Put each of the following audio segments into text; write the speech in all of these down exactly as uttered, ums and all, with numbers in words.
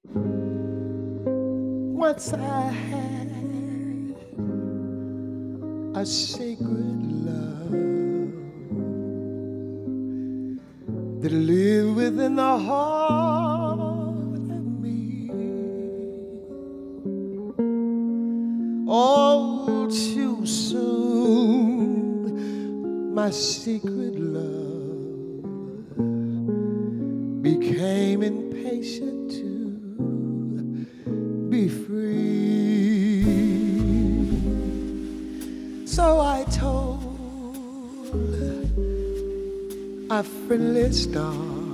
Once I had a sacred love that lived within the heart of me. All too soon, my secret love became impatient to be free. So I told a friendly star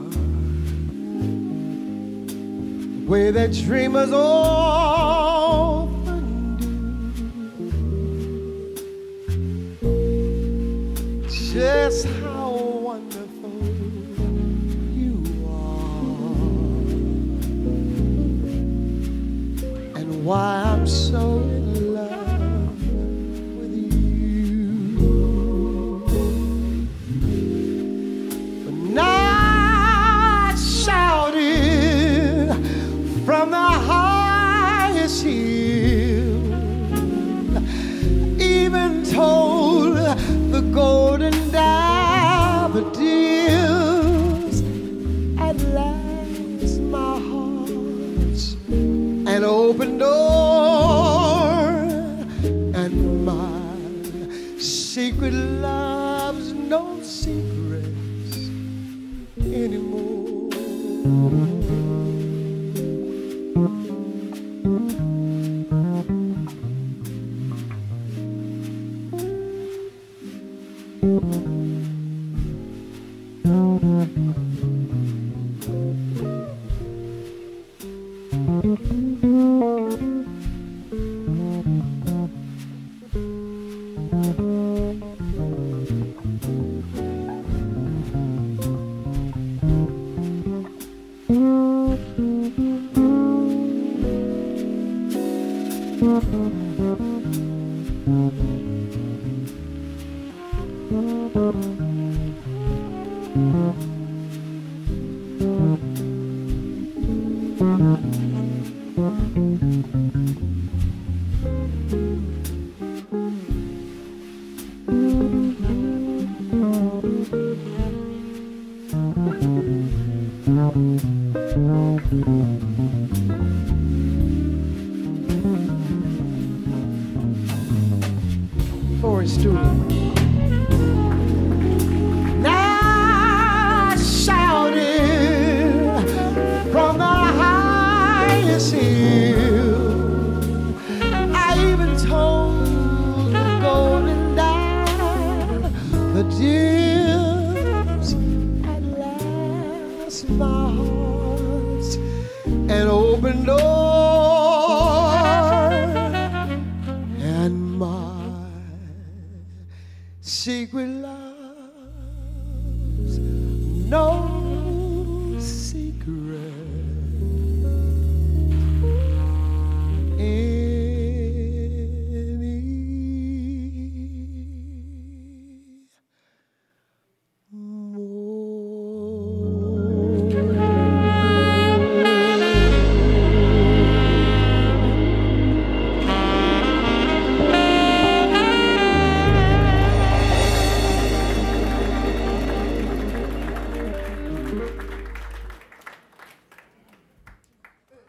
the way that dreamers often do, just how wonderful you are and why I'm so in love with you. But now I shouted from the highest hill, even told the golden daffodils, at last my heart's an open door, and my secret love's no secrets anymore. Forest Studio. Now I shouted from the highest hill, I even told the golden daffodils, at last my heart's an open door.